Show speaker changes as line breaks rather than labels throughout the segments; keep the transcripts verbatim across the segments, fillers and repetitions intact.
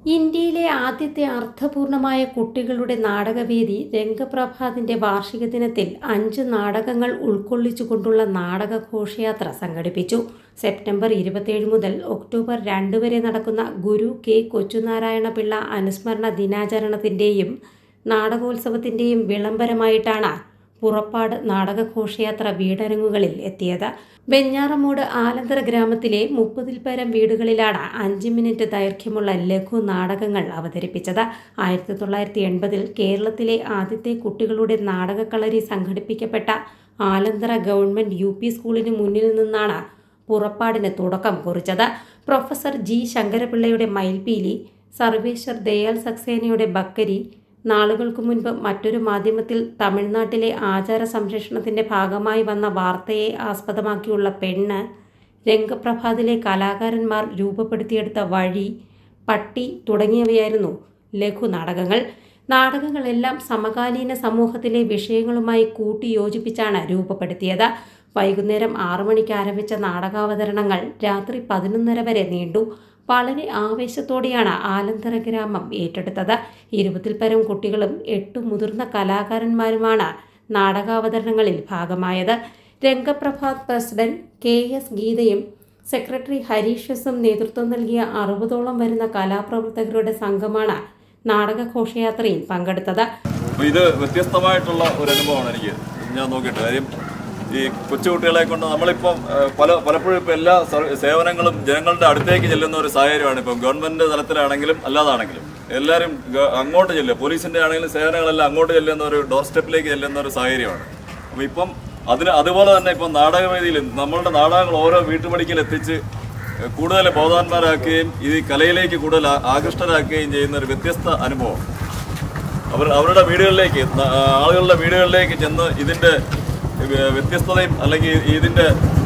ഇന്ത്യയിലെ ആദ്യത്തെ അർത്ഥപൂർണമായ കുട്ടികളുടെ നാടകവേദി രംഗപ്രഭാതിന്റെ വാർഷിക ദിനത്തിൽ അഞ്ച് നാടകങ്ങൾ ഉൾക്കൊള്ളിച്ചുകൊണ്ടുള്ള നാടക ഘോഷയാത്ര സംഘടിപ്പിച്ചു. സെപ്റ്റംബർ ഇരുപത്തിയേഴ് മുതൽ ഒക്ടോബർ രണ്ട് വരെ നടക്കുന്ന ഗുരു കെ കൊച്ചുനാരായണ പിള്ള അനുസ്മരണ ദിനാചരണത്തിന്റെയും നാടകോത്സവത്തിന്റെയും വിളംബരമായിട്ടാണ് പുറപ്പാട് നാടകഘോഷയാത്ര വീടരങ്ങുകളിൽ എത്തിയത്. വെഞ്ഞാറമൂട് ആലന്തര ഗ്രാമത്തിലെ മുപ്പതിൽ പരം വീടുകളിലാണ് അഞ്ച് മിനിറ്റ് ദൈർഘ്യമുള്ള ലഘു നാടകങ്ങൾ അവതരിപ്പിച്ചത്. ആയിരത്തി തൊള്ളായിരത്തി എൺപതിൽ കേരളത്തിലെ ആദ്യത്തെ കുട്ടികളുടെ നാടകക്കളരി സംഘടിപ്പിക്കപ്പെട്ട ആലന്തര ഗവൺമെന്റ് യു പി സ്കൂളിന് മുന്നിൽ നിന്നാണ് പുറപ്പാടിന് തുടക്കം കുറിച്ചത്. പ്രൊഫസർ ജി ശങ്കരപിള്ളയുടെ മയിൽപീലി, സർവേശ്വർ ദയാൽ സക്സേനയുടെ ബക്കരി, നാളുകൾക്ക് മുൻപ് മറ്റൊരു മാധ്യമത്തിൽ തമിഴ്നാട്ടിലെ ആചാര സംരക്ഷണത്തിന്റെ ഭാഗമായി വന്ന വാർത്തയെ ആസ്പദമാക്കിയുള്ള പെണ്ണ്, രംഗപ്രഭാതിലെ കലാകാരന്മാർ രൂപപ്പെടുത്തിയെടുത്ത വഴി, പട്ടി തുടങ്ങിയവയായിരുന്നു ലഘുനാടകങ്ങൾ. നാടകങ്ങളെല്ലാം സമകാലീന സമൂഹത്തിലെ വിഷയങ്ങളുമായി കൂട്ടിയോജിപ്പിച്ചാണ് രൂപപ്പെടുത്തിയത്. വൈകുന്നേരം ആറു മണിക്ക് ആരംഭിച്ച നാടകാവതരണങ്ങൾ രാത്രി പതിനൊന്നര വരെ നീണ്ടു. വളരെ ആവേശത്തോടെയാണ് ആലന്തര ഗ്രാമം ഏറ്റെടുത്തത്. ഇരുപതിൽ പരം കുട്ടികളും എട്ടു മുതിർന്ന കലാകാരന്മാരുമാണ് നാടകാവതരണങ്ങളിൽ ഭാഗമായത്. രംഗപ്രഭാത് പ്രസിഡന്റ് കെ എസ് ഗീതയും സെക്രട്ടറി ഹരീഷസും നേതൃത്വം നൽകിയ അറുപതോളം വരുന്ന കലാപ്രവർത്തകരുടെ സംഘമാണ് നാടകഘോഷയാത്രയിൽ പങ്കെടുത്തത്.
ഇത് വ്യത്യസ്തമായിട്ടുള്ള ഒരു അനുഭവമാണ് എനിക്ക് ഞാൻ നോക്കിയിട്ട്. കാര്യം ഈ കൊച്ചുകുട്ടികളെ കൊണ്ട് നമ്മളിപ്പം പല പലപ്പോഴും ഇപ്പം എല്ലാ സേവനങ്ങളും ജനങ്ങളുടെ അടുത്തേക്ക് ചെല്ലുന്ന ഒരു സാഹചര്യമാണ്. ഇപ്പം ഗവൺമെൻറ് തലത്തിലാണെങ്കിലും അല്ലാതാണെങ്കിലും എല്ലാവരും അങ്ങോട്ട് ചെല്ലുക, പോലീസിൻ്റെ ആണെങ്കിലും സേവനങ്ങളെല്ലാം അങ്ങോട്ട് ചെല്ലുന്ന ഒരു ഡോർ സ്റ്റെപ്പിലേക്ക് ചെല്ലുന്ന ഒരു സാഹചര്യമാണ്. അപ്പോൾ ഇപ്പം അതിന് അതുപോലെ തന്നെ ഇപ്പം നാടകവേദിയിലും നമ്മളുടെ നാടകങ്ങൾ ഓരോ വീട്ടുപടിക്കൽ എത്തിച്ച് കൂടുതൽ ബോധവാന്മാരാക്കുകയും ഈ കലയിലേക്ക് കൂടുതൽ ആകൃഷ്ടരാക്കുകയും ചെയ്യുന്ന ഒരു വ്യത്യസ്ത അനുഭവം. അവർ അവരുടെ വീടുകളിലേക്ക് ആളുകളുടെ വീടുകളിലേക്ക് ചെന്ന് ഇതിൻ്റെ വ്യത്യസ്തതയും അല്ലെങ്കിൽ ഇതിൻ്റെ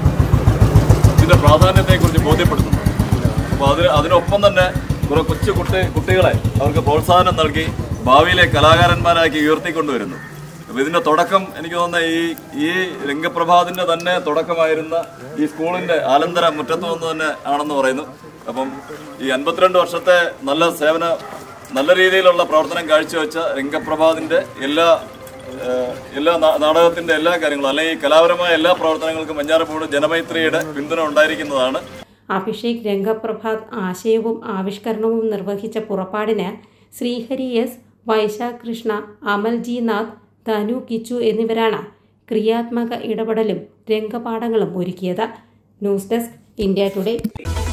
ഇതിൻ്റെ പ്രാധാന്യത്തെക്കുറിച്ച് ബോധ്യപ്പെടുത്തുന്നു. അപ്പോൾ അതിന് അതിനൊപ്പം തന്നെ കുറേ കൊച്ചു കുട്ടി കുട്ടികളെ അവർക്ക് പ്രോത്സാഹനം നൽകി ഭാവിയിലെ കലാകാരന്മാരാക്കി ഉയർത്തിക്കൊണ്ടുവരുന്നു. അപ്പോൾ ഇതിൻ്റെ തുടക്കം എനിക്ക് തോന്നുന്നത് ഈ ഈ രംഗപ്രഭാതിൻ്റെ തന്നെ തുടക്കമായിരുന്ന ഈ സ്കൂളിൻ്റെ ആലന്തര മുറ്റത്ത് നിന്ന് തന്നെ ആണെന്ന് പറയുന്നു. അപ്പം ഈ അൻപത്തിരണ്ട് വർഷത്തെ നല്ല സേവന നല്ല രീതിയിലുള്ള പ്രവർത്തനം കാഴ്ചവെച്ച രംഗപ്രഭാതിൻ്റെ എല്ലാ എല്ലാ നാടകത്തിന്റെ എല്ലാ കാര്യങ്ങളും അല്ലെങ്കിൽ കലാപരമായ എല്ലാ പ്രവർത്തനങ്ങൾക്കും വെഞ്ഞാറമൂട് ജനമൈത്രിയുടെ പിന്തുണ ഉണ്ടായിരിക്കുന്നതാണ്.
അഭിഷേക് രംഗപ്രഭാത് ആശയവും ആവിഷ്കരണവും നിർവഹിച്ച പുറപ്പാടിന് ശ്രീഹരി എസ്, വൈശാഖ് കൃഷ്ണ, അമൽ ജി നാഥ്, ധനു കിച്ചു എന്നിവരാണ് ക്രിയാത്മക ഇടപെടലും രംഗപാഠങ്ങളും ഒരുക്കിയത്. News desk, India today.